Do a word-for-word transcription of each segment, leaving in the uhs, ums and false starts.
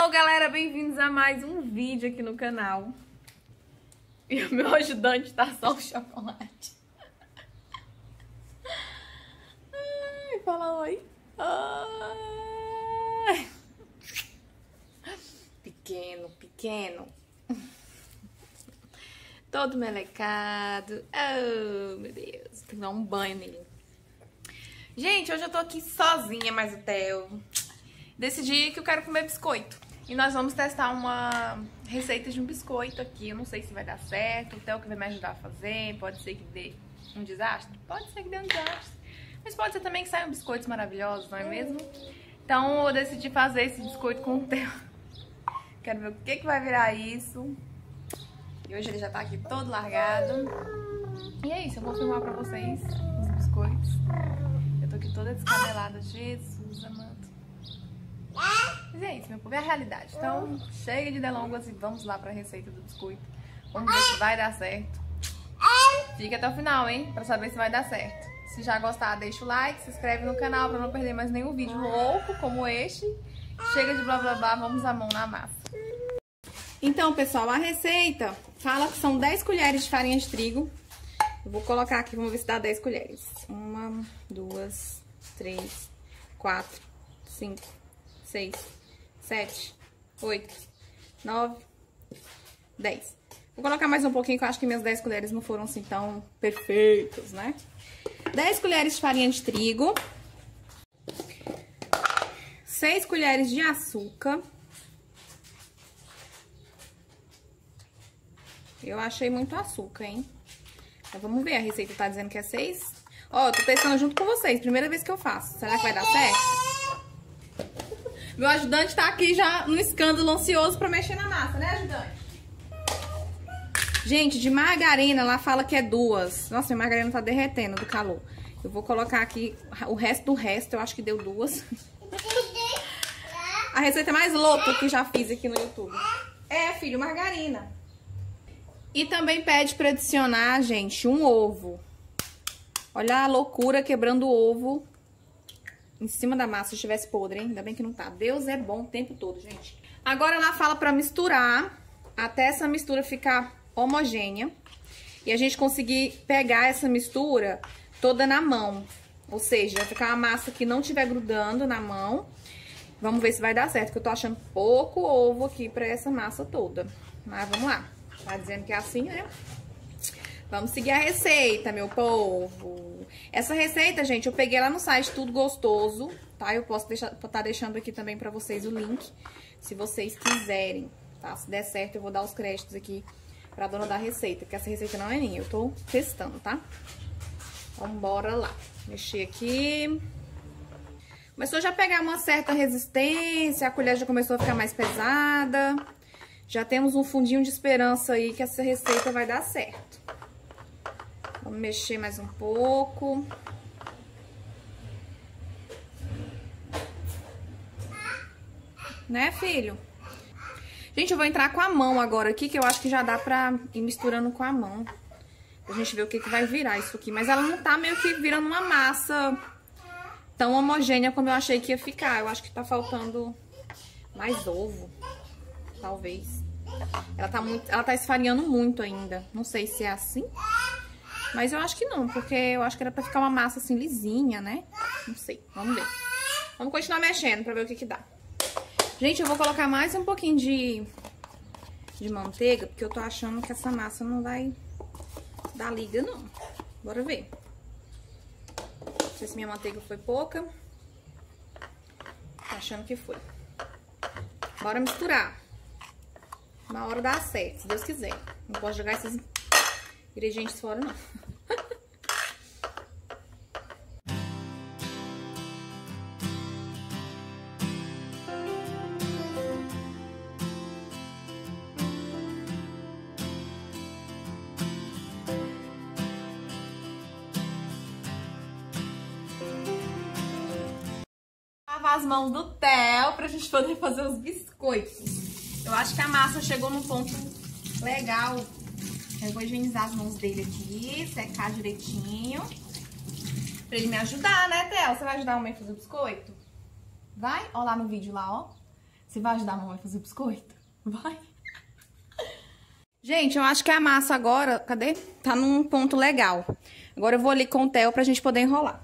Olá, galera, bem-vindos a mais um vídeo aqui no canal. E o meu ajudante tá só o chocolate. Ai, fala oi. Ai. Pequeno, pequeno. Todo melecado. Oh, meu Deus. Tem que dar um banho nele. Gente, hoje eu tô aqui sozinha, mas o Theo decidi que eu quero comer biscoito. E nós vamos testar uma receita de um biscoito aqui. Eu não sei se vai dar certo. O Theo que vai me ajudar a fazer. Pode ser que dê um desastre? Pode ser que dê um desastre. Mas pode ser também que saiam biscoitos maravilhosos, não é mesmo? Então eu decidi fazer esse biscoito com o Theo. Quero ver o que, que vai virar isso. E hoje ele já tá aqui todo largado. E é isso, eu vou filmar pra vocês os biscoitos. Eu tô aqui toda descabelada. Jesus, amado. Mas é isso, meu povo, é a realidade. Então, chega de delongas e vamos lá pra receita do biscoito. Vamos ver se vai dar certo. Fica até o final, hein? Pra saber se vai dar certo. Se já gostar, deixa o like, se inscreve no canal pra não perder mais nenhum vídeo louco como este. Chega de blá blá blá, vamos a mão na massa. Então, pessoal, a receita fala que são dez colheres de farinha de trigo. Eu vou colocar aqui, vamos ver se dá dez colheres. Uma, duas, três, quatro, cinco, seis, sete, oito, nove, dez. Vou colocar mais um pouquinho, que eu acho que minhas dez colheres não foram assim tão perfeitas, né? dez colheres de farinha de trigo. seis colheres de açúcar. Eu achei muito açúcar, hein? Então, vamos ver, a receita tá dizendo que é seis. Ó, eu tô testando junto com vocês, primeira vez que eu faço. Será que vai dar certo? Meu ajudante tá aqui já no escândalo ansioso pra mexer na massa, né, ajudante? Gente, de margarina, lá fala que é duas. Nossa, minha margarina tá derretendo do calor. Eu vou colocar aqui o resto do resto, eu acho que deu duas. A receita mais louca que já fiz aqui no YouTube. É, filho, margarina. E também pede pra adicionar, gente, um ovo. Olha a loucura quebrando o ovo em cima da massa, se estivesse podre, hein? Ainda bem que não tá. Deus é bom o tempo todo, gente. Agora ela fala pra misturar até essa mistura ficar homogênea. E a gente conseguir pegar essa mistura toda na mão. Ou seja, vai ficar uma massa que não estiver grudando na mão. Vamos ver se vai dar certo, porque eu tô achando pouco ovo aqui pra essa massa toda. Mas vamos lá. Tá dizendo que é assim, né? Vamos seguir a receita, meu povo. Essa receita, gente, eu peguei lá no site Tudo Gostoso, tá? Eu posso deixar, tá deixando aqui também pra vocês o link, se vocês quiserem, tá? Se der certo, eu vou dar os créditos aqui pra dona da receita, porque essa receita não é minha, eu tô testando, tá? Então, bora lá. Mexer aqui. Começou já a pegar uma certa resistência, a colher já começou a ficar mais pesada. Já temos um fundinho de esperança aí que essa receita vai dar certo. Vamos mexer mais um pouco. Né, filho? Gente, eu vou entrar com a mão agora aqui, que eu acho que já dá pra ir misturando com a mão. Pra gente ver o que, que vai virar isso aqui. Mas ela não tá meio que virando uma massa tão homogênea como eu achei que ia ficar. Eu acho que tá faltando mais ovo. Talvez. Ela tá, muito, ela tá esfarinhando muito ainda. Não sei se é assim. Mas eu acho que não, porque eu acho que era pra ficar uma massa assim lisinha, né? Não sei, vamos ver. Vamos continuar mexendo pra ver o que que dá. Gente, eu vou colocar mais um pouquinho de, de manteiga, porque eu tô achando que essa massa não vai dar liga, não. Bora ver. Não sei se minha manteiga foi pouca. Tô achando que foi. Bora misturar. Uma hora dá certo, se Deus quiser. Não posso jogar esses ingredientes fora, não. Lavar as mãos do Theo pra gente poder fazer os biscoitos. Eu acho que a massa chegou num ponto legal. Eu vou higienizar as mãos dele aqui, secar direitinho. Pra ele me ajudar, né, Theo? Você vai ajudar a mãe a fazer o biscoito? Vai? Ó lá no vídeo lá, ó. Você vai ajudar a mamãe a fazer biscoito? Vai. Gente, eu acho que a massa agora, cadê? Tá num ponto legal. Agora eu vou ali com o Theo pra gente poder enrolar.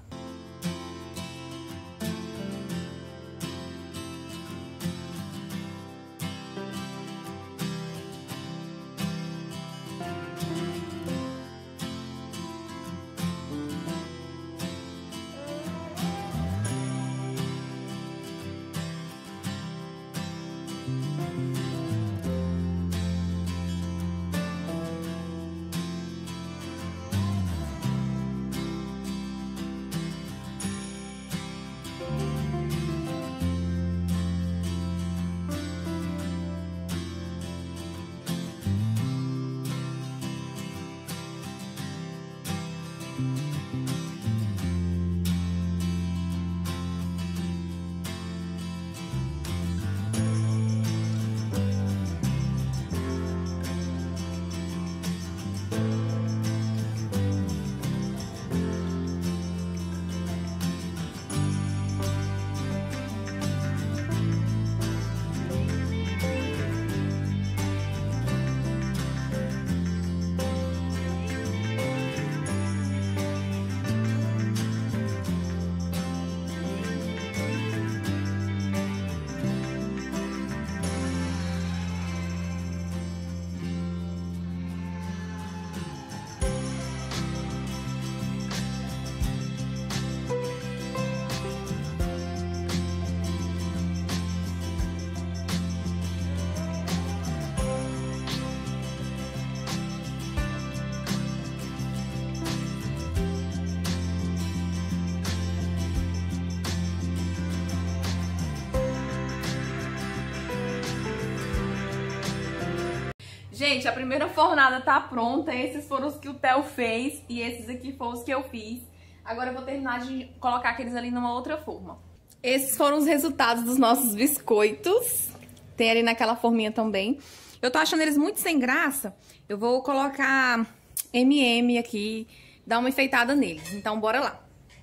Gente, a primeira fornada tá pronta. Esses foram os que o Theo fez e esses aqui foram os que eu fiz. Agora eu vou terminar de colocar aqueles ali numa outra forma. Esses foram os resultados dos nossos biscoitos. Tem ali naquela forminha também. Eu tô achando eles muito sem graça. Eu vou colocar eme eme aqui, dar uma enfeitada neles. Então bora lá.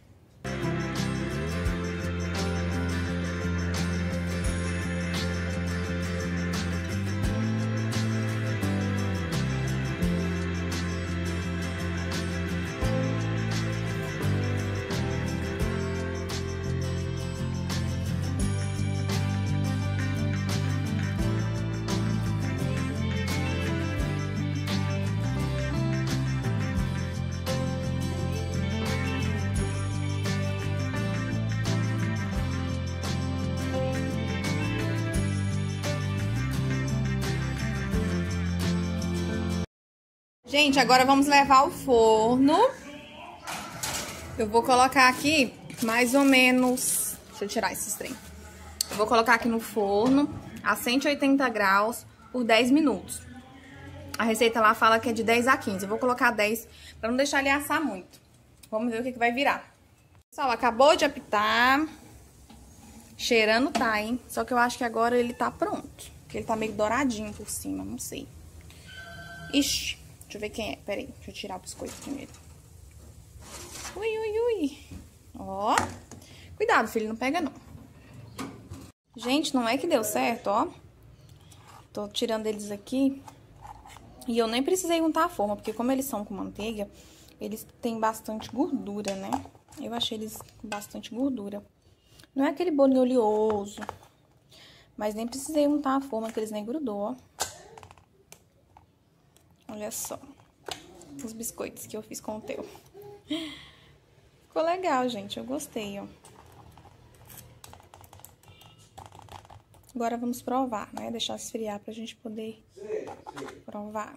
Gente, agora vamos levar ao forno. Eu vou colocar aqui mais ou menos... Deixa eu tirar esses trem. Eu vou colocar aqui no forno a cento e oitenta graus por dez minutos. A receita lá fala que é de dez a quinze. Eu vou colocar dez pra não deixar ele assar muito. Vamos ver o que, que vai virar. Pessoal, acabou de apitar. Cheirando tá, hein? Só que eu acho que agora ele tá pronto. Porque ele tá meio douradinho por cima, não sei. Ixi. Deixa eu ver quem é. Pera aí, deixa eu tirar o biscoito primeiro. Ui, ui, ui. Ó. Cuidado, filho, não pega não. Gente, não é que deu certo, ó. Tô tirando eles aqui. E eu nem precisei untar a forma, porque como eles são com manteiga, eles têm bastante gordura, né? Eu achei eles com bastante gordura. Não é aquele bolinho oleoso. Mas nem precisei untar a forma, que eles nem grudou, ó. Olha só, os biscoitos que eu fiz com o Theo. Ficou legal, gente, eu gostei, ó. Agora vamos provar, né? Deixar esfriar pra gente poder provar.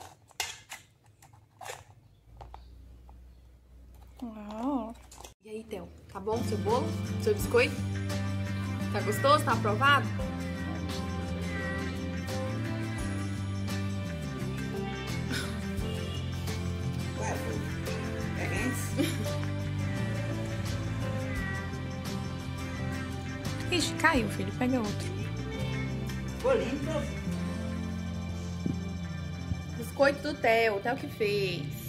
Ó. E aí, Theo, tá bom o seu bolo? Seu biscoito? Tá gostoso? Tá aprovado? Ixi, caiu, filho. Pega outro. Biscoito do Theo. O Theo que fez.